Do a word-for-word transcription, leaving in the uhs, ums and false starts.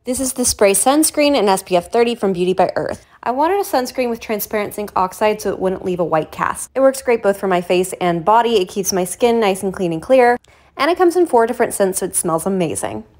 This is the Spray Sunscreen in S P F thirty from Beauty by Earth. I wanted a sunscreen with transparent zinc oxide so it wouldn't leave a white cast. It works great both for my face and body. It keeps my skin nice and clean and clear. And it comes in four different scents, so it smells amazing.